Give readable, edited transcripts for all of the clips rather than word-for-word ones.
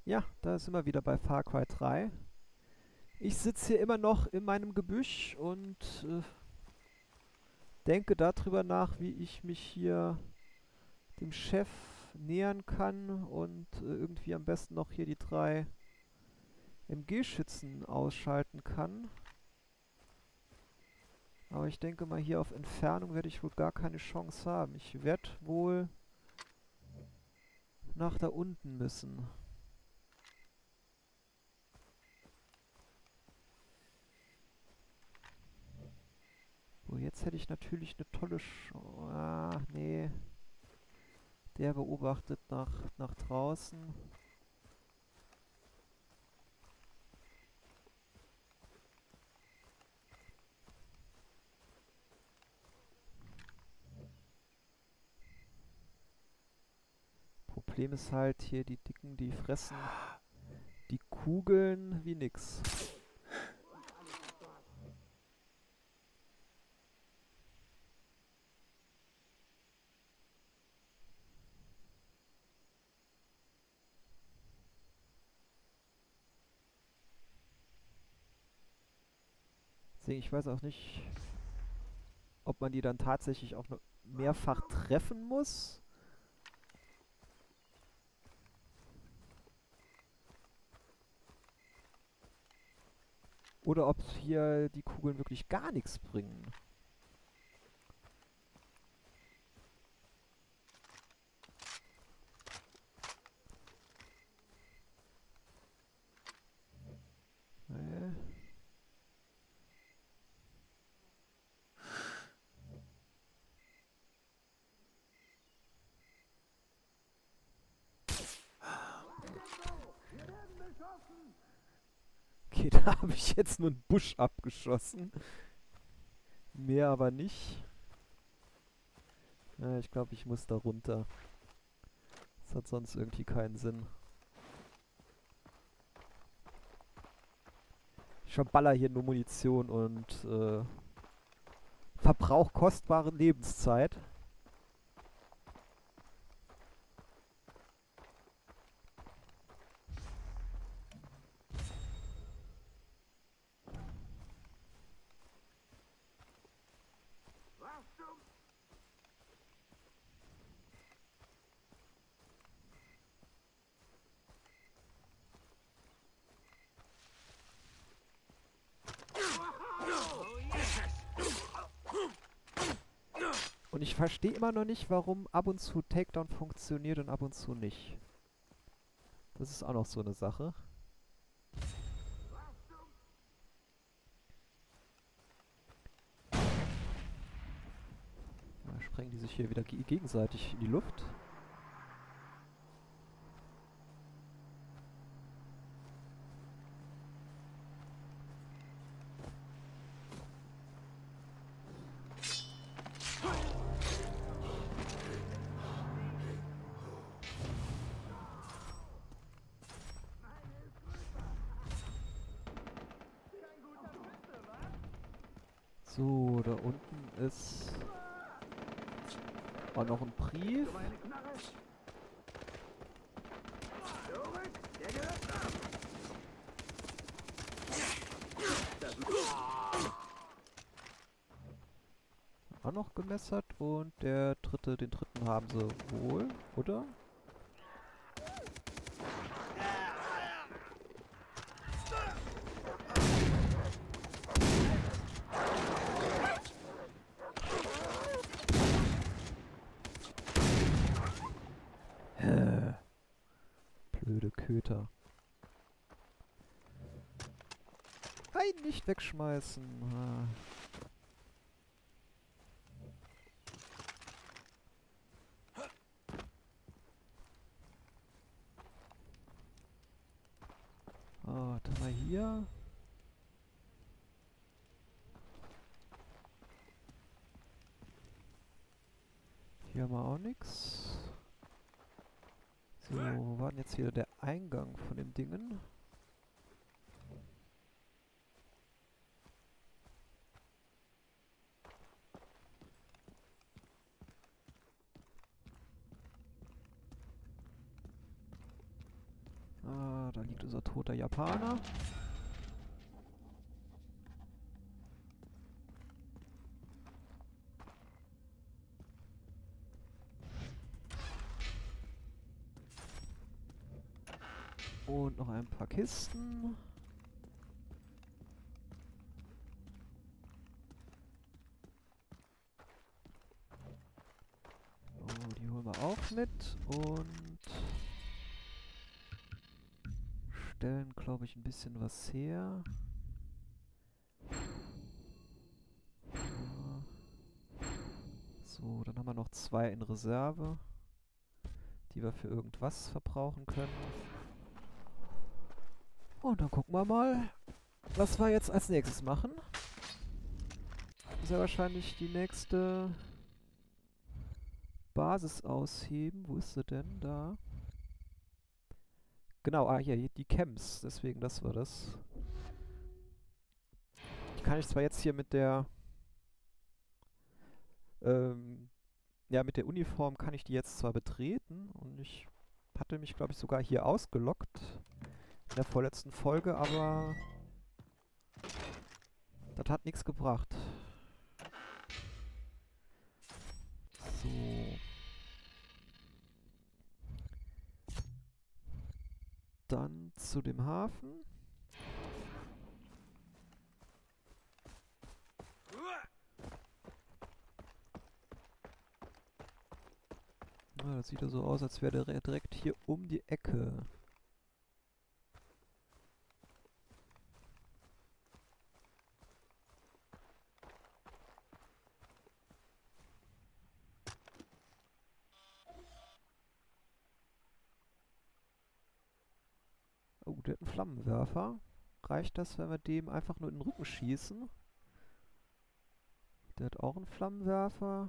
Ja, da sind wir wieder bei Far Cry 3. Ich sitze hier immer noch in meinem Gebüsch und denke darüber nach, wie ich mich hier dem Chef nähern kann und irgendwie am besten noch hier die drei MG-Schützen ausschalten kann. Aber ich denke mal, hier auf Entfernung werde ich wohl gar keine Chance haben. Ich werde wohl nach da unten müssen. So, jetzt hätte ich natürlich eine tolle Chance. Ah, nee. Der beobachtet nach draußen. Problem ist halt hier, die Dicken, die fressen die Kugeln wie nix. Deswegen, ich weiß auch nicht, ob man die dann tatsächlich auch noch mehrfach treffen muss. Oder ob hier die Kugeln wirklich gar nichts bringen. Nee. Okay, da habe ich jetzt nur einen Busch abgeschossen. Mehr aber nicht. Ja, ich glaube, ich muss da runter. Das hat sonst irgendwie keinen Sinn. Ich verballer hier nur Munition und verbrauch kostbare Lebenszeit. Und ich verstehe immer noch nicht, warum ab und zu Takedown funktioniert und ab und zu nicht. Das ist auch noch so eine Sache. Da sprengen die sich hier wieder gegenseitig in die Luft. So, da unten ist auch noch ein Brief. Auch noch gemessert und der dritte, den dritten haben sie wohl, oder? Blöde Köter. Ein nicht wegschmeißen. Ah. Warte mal hier. Hier haben wir auch nichts. So, wo war denn jetzt wieder der Eingang von dem Dingen? Ah, da liegt unser toter Japaner. Und noch ein paar Kisten. Oh, die holen wir auch mit. Und stellen, glaube ich, ein bisschen was her. Ja. So, dann haben wir noch 2 in Reserve, die wir für irgendwas verbrauchen können. Und dann gucken wir mal, was wir jetzt als nächstes machen. Sehr wahrscheinlich die nächste Basis ausheben. Wo ist sie denn? Da. Genau, hier, die Camps. Deswegen, das war das. Die kann ich zwar jetzt hier mit der ja, mit der Uniform kann ich die jetzt zwar betreten und ich hatte mich, glaube ich, sogar hier ausgeloggt in der vorletzten Folge, aber das hat nichts gebracht. So. Dann zu dem Hafen. Ah, das sieht ja so aus, als wäre der direkt hier um die Ecke. Oh, der hat einen Flammenwerfer. Reicht das, wenn wir dem einfach nur in den Rücken schießen? Der hat auch einen Flammenwerfer.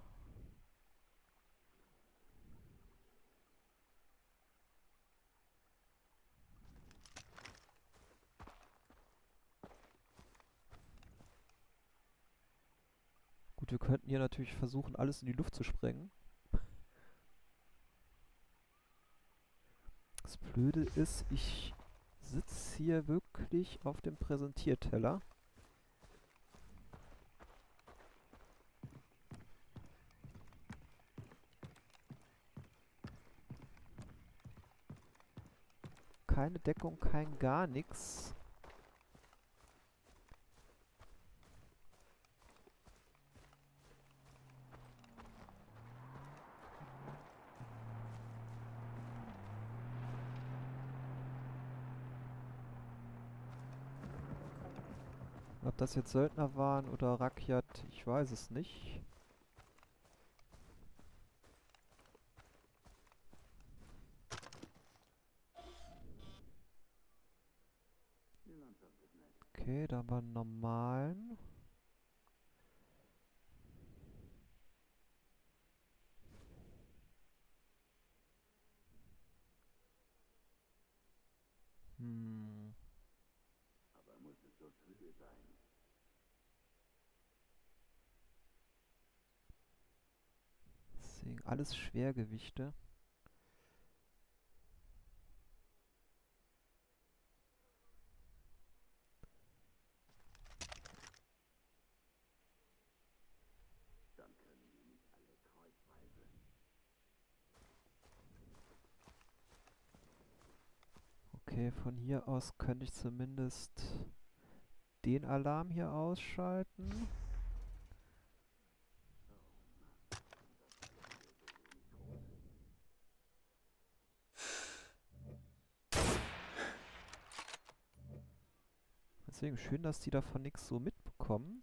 Gut, wir könnten hier natürlich versuchen, alles in die Luft zu sprengen. Das Blöde ist, ich sitze hier wirklich auf dem Präsentierteller. Keine Deckung, kein gar nichts. Ob das jetzt Söldner waren oder Rakyat, ich weiß es nicht. Okay, da haben wir einen normalen. Hm. Deswegen alles Schwergewichte. Okay, von hier aus könnte ich zumindest den Alarm hier ausschalten. Deswegen schön, dass die davon nichts so mitbekommen.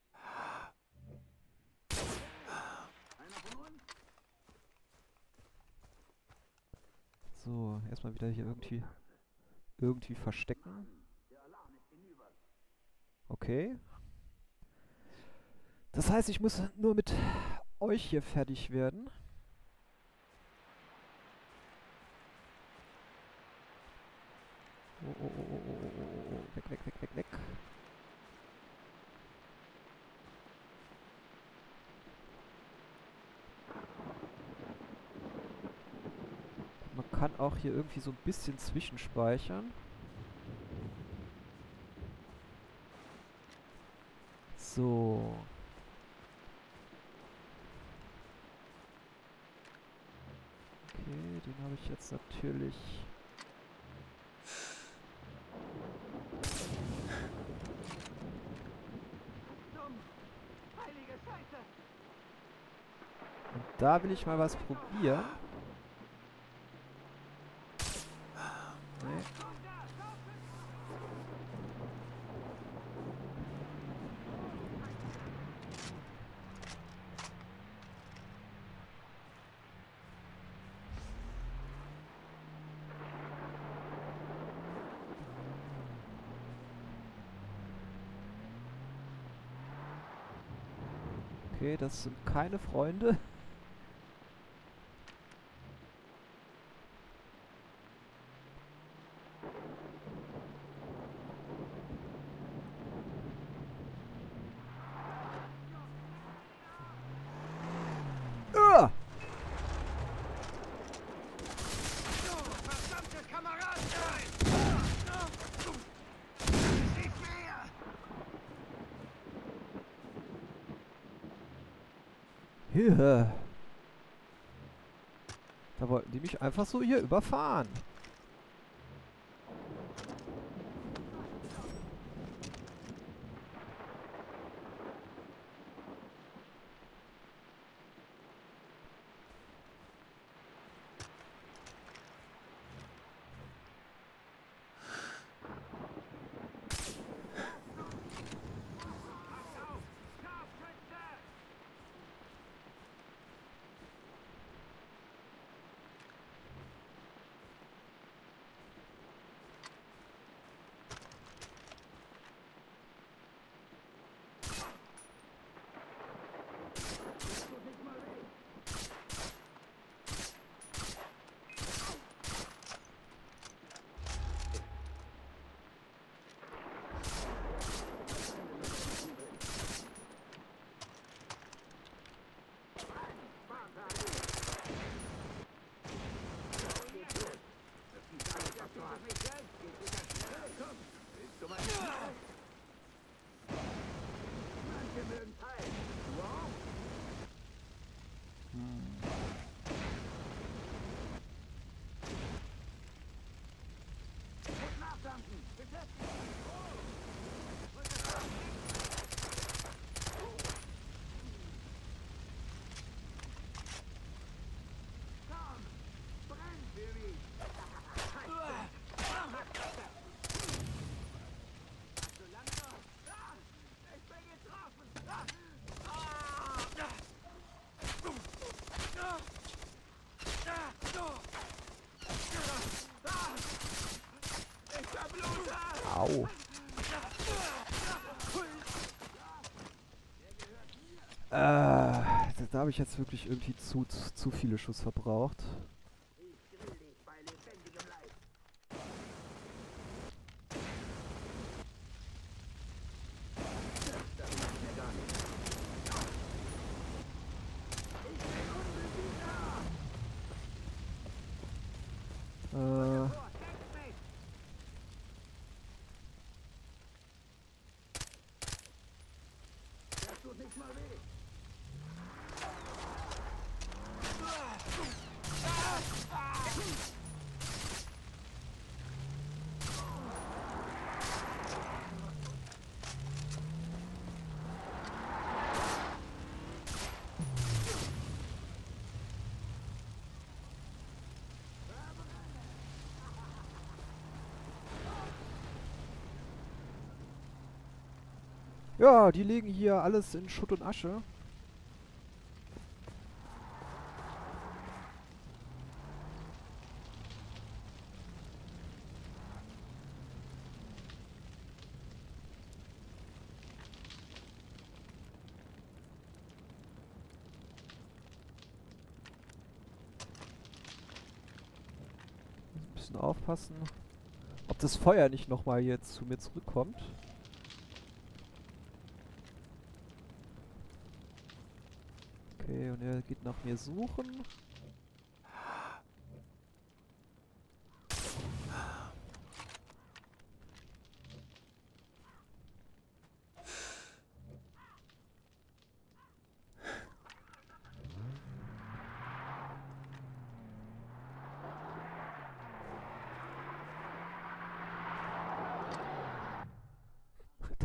So, erstmal wieder hier irgendwie verstecken. Okay. Das heißt, ich muss nur mit euch hier fertig werden. Oh, oh, oh, oh, oh, oh, oh, oh. Weg, weg, weg, weg, weg. Man kann auch hier irgendwie so ein bisschen zwischenspeichern. So. Okay, den habe ich jetzt natürlich... Und da will ich mal was probieren. Nee. Okay, das sind keine Freunde. Uah! Verdammte Kameraden! Nicht mehr! Hier. Da wollten die mich einfach so hier überfahren. Au. Da habe ich jetzt wirklich irgendwie zu viele Schuss verbraucht. Ja, die legen hier alles in Schutt und Asche. Ein bisschen aufpassen, ob das Feuer nicht nochmal jetzt zu mir zurückkommt. Okay, und er geht nach mir suchen.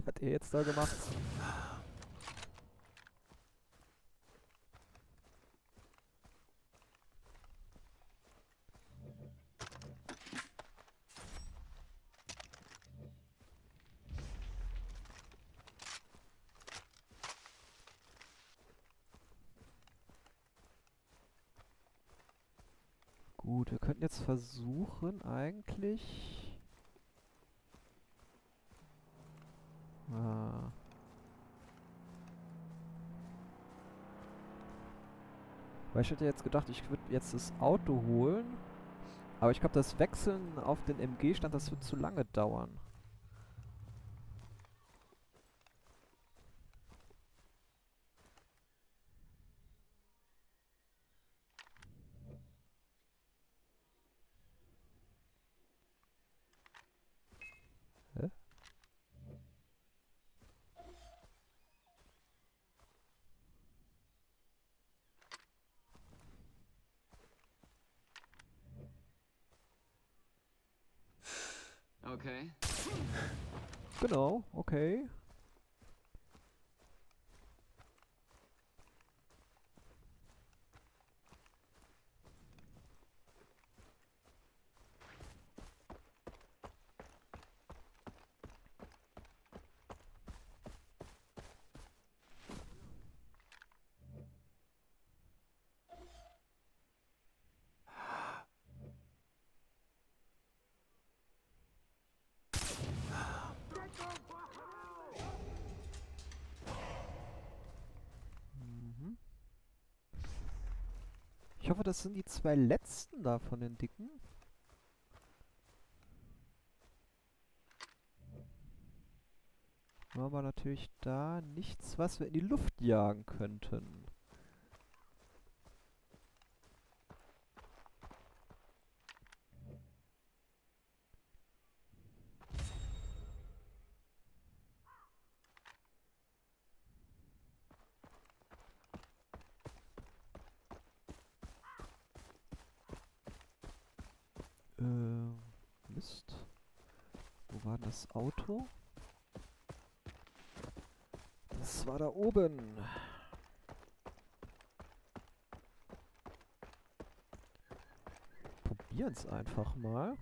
hat er jetzt da gemacht? Gut, wir könnten jetzt versuchen, eigentlich... Ah. Weil ich hätte jetzt gedacht, ich würde jetzt das Auto holen. Aber ich glaube, das Wechseln auf den MG-Stand, das wird zu lange dauern. Hä? Okay. Genau, okay. Mhm. Ich hoffe, das sind die zwei letzten da von den Dicken. Aber natürlich da nichts, was wir in die Luft jagen könnten. Mist. Wo war denn das Auto? Das war da oben. Probieren's einfach mal.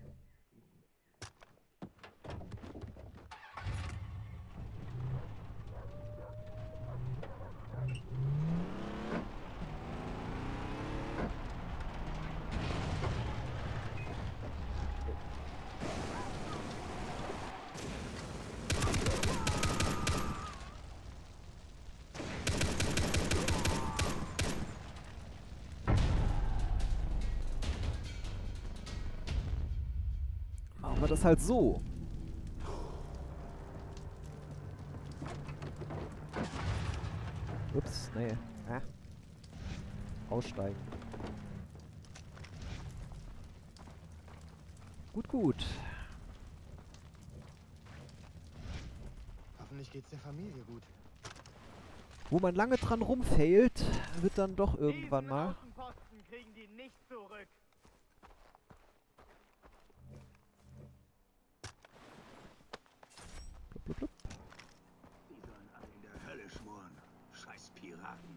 Machen wir das halt so. Ups, nee. Aussteigen. Gut, gut. Hoffentlich geht's der Familie gut. Wo man lange dran rumfailt, wird dann doch irgendwann Diesen mal. Außenposten kriegen die nicht zurück. Blub, blub, blub. Die sollen alle in der Hölle schmoren. Scheiß Piraten.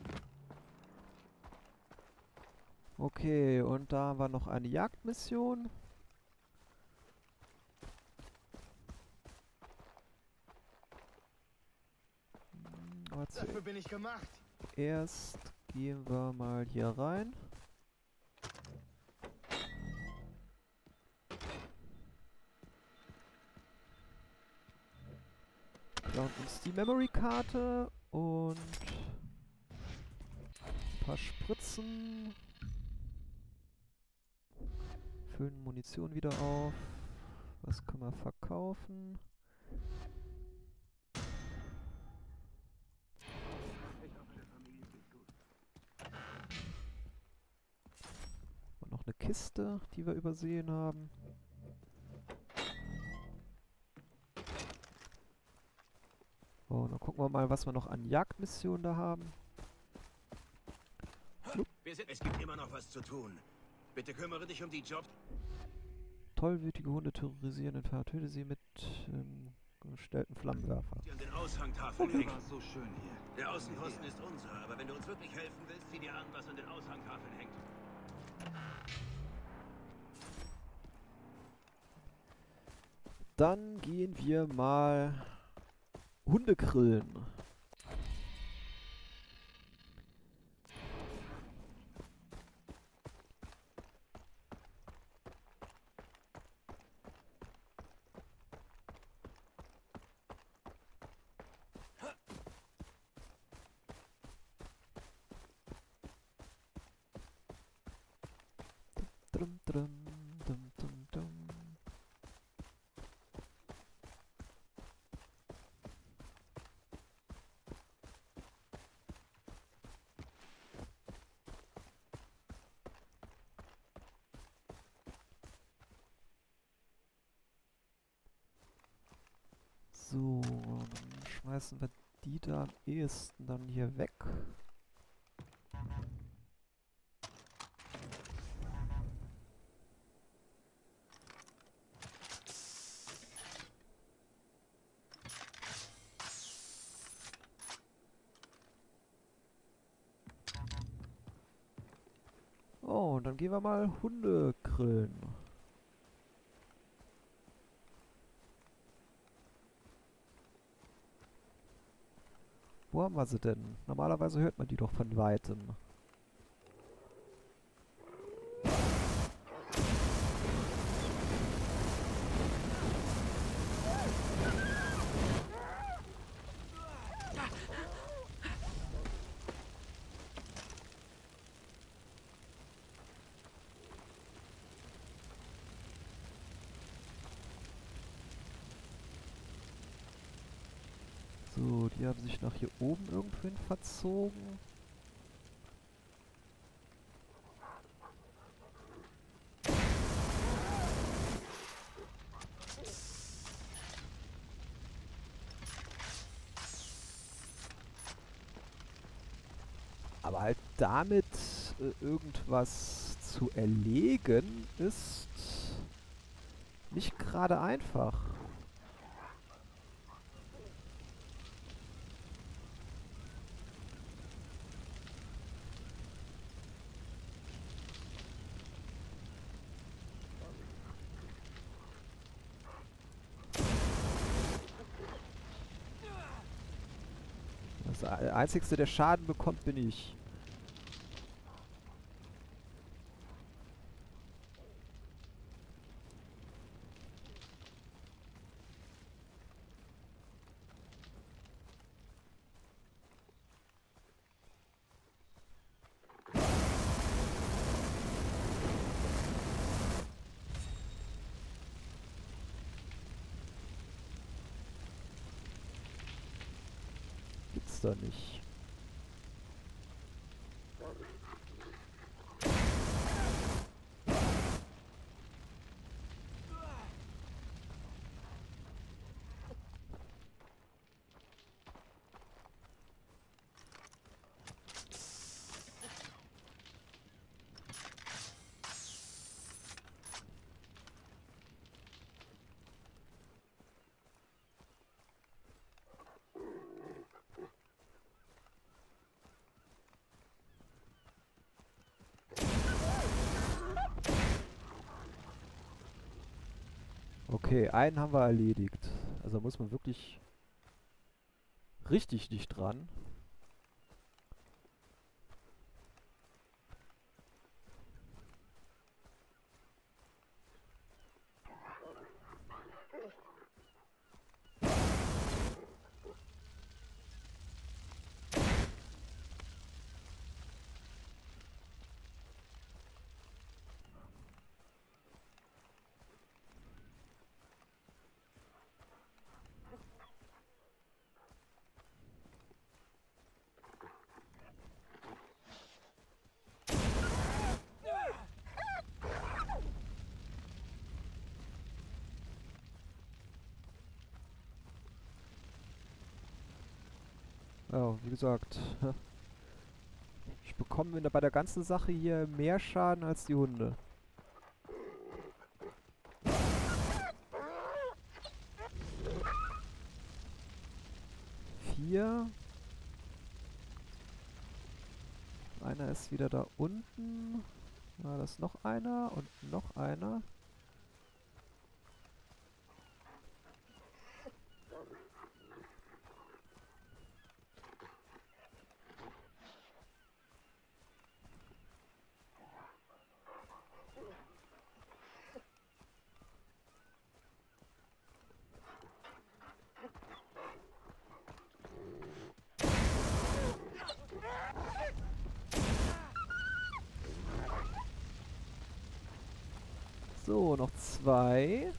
Okay, und da war noch eine Jagdmission. Aber Dafür bin ich gemacht. zuerst gehen wir mal hier rein. Klauen uns die Memory-Karte und ein paar Spritzen. Füllen Munition wieder auf. Was können wir verkaufen? Und noch eine Kiste, die wir übersehen haben. Oh, dann gucken wir mal, was wir noch an Jagdmissionen da haben. Es gibt immer noch was zu tun. Bitte kümmere dich um die Jobs. Tollwütige Hunde terrorisieren, Entfernung, töte sie mit Stellt einen Flammenwerfer. Die an den Aushangtafeln hängen. War so schön hier. Der Außenposten ist unser, aber wenn du uns wirklich helfen willst, sieh dir an, was an den Aushangtafeln hängt. Dann gehen wir mal Hunde grillen. Drum, drum, dum, dum, dum. So, dann schmeißen wir die da am ehesten dann hier weg. Oh, und dann gehen wir mal Hunde grillen. Wo haben wir sie denn? Normalerweise hört man die doch von Weitem. So, die haben sich nach hier oben irgendwohin verzogen. Aber halt damit irgendwas zu erlegen, ist nicht gerade einfach. Der Einzige, der Schaden bekommt, bin ich. Gibt's da nicht. Okay, einen haben wir erledigt. Also muss man wirklich richtig dicht dran. Ja, wie gesagt, ich bekomme bei der ganzen Sache hier mehr Schaden als die Hunde. hier. Einer ist wieder da unten. Ja, da ist noch einer und noch einer. So, noch zwei.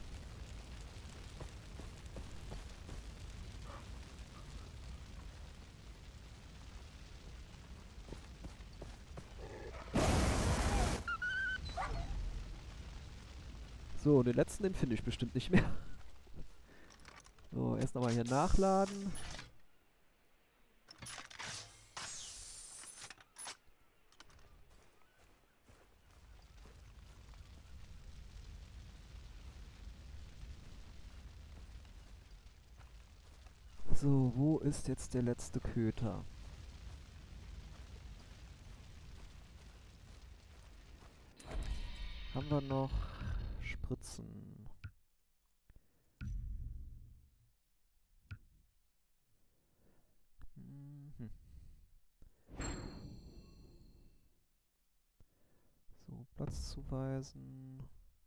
So, den letzten, den finde ich bestimmt nicht mehr. So, erst nochmal hier nachladen. So, wo ist jetzt der letzte Köter? Haben wir noch Spritzen? Mhm. So, Platz zuweisen.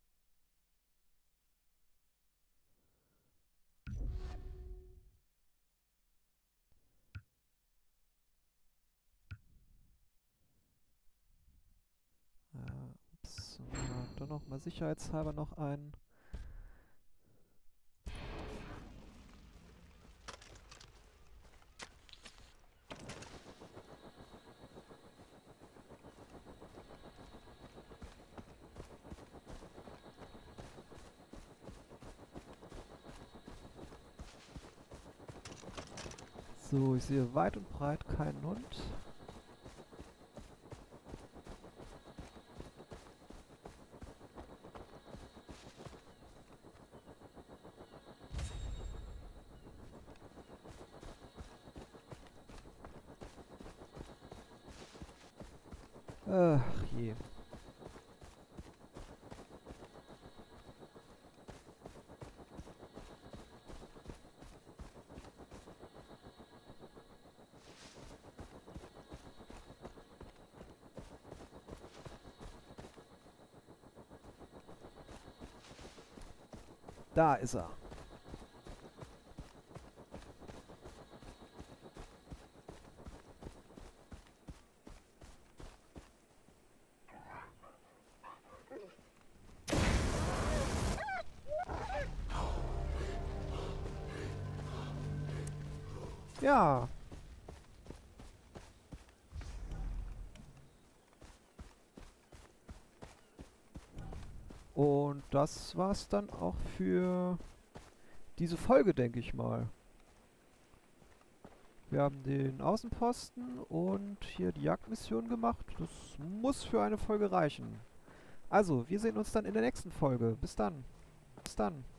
Ups, dann noch mal sicherheitshalber noch einen. So, ich sehe weit und breit keinen Hund. Ach je. Da ist er. Ja. Und das war's dann auch für diese Folge, denke ich mal. Wir haben den Außenposten und hier die Jagdmission gemacht. Das muss für eine Folge reichen. Also, wir sehen uns dann in der nächsten Folge. Bis dann. Bis dann.